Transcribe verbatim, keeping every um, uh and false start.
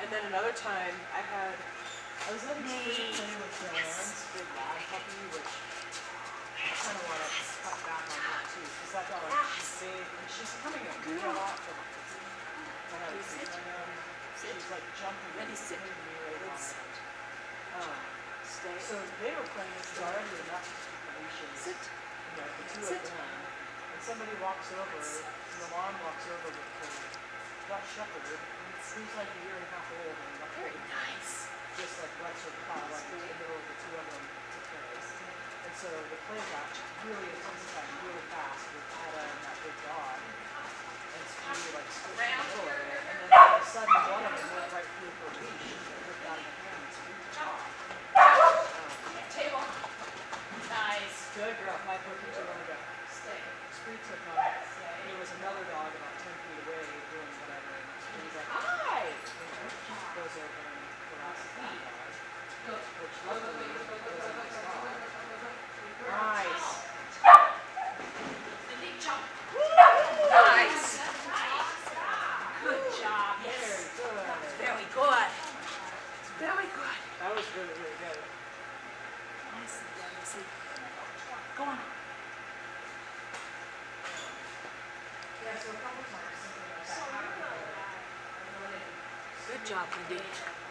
And then another time I had, I was letting Spree Nate. play with Joanne's big lab puppy, which I kind of want to cut back on that too, because that dog, she's big, and she's coming at me a lot from a distance. When I was sitting on him, she's like jumping and hitting me right on it. Um, Stay. so they were playing this dog with enough leashes, Sit. you know, the two Sit. of them, and somebody walks over, and the mom walks over with her Dutch Shepherd, and Spree's like a year and a half old, and the Very nice. just like lets her plow right in the middle of the two of them to play. And so the play got really intensified really fast with Etta and that big dog. And Spree like switched in the middle of it, and then all of a sudden one of them went right through her leash and it ripped out of her hand and Spree took off. Um, Table. Nice. good girl, my cookie too long ago. Stay. Spree took off. There was another dog about ten feet away doing whatever, and Spree's like, hi! And she goes over and harasses that dog, which luckily was a nice dog. Nice. The knee jump. Nice. Good job. Yes. Very good. Very good. Very good. That was really, really good. Nice. Go on. Yeah, so a couple times something like that happened. Good job, Mindy.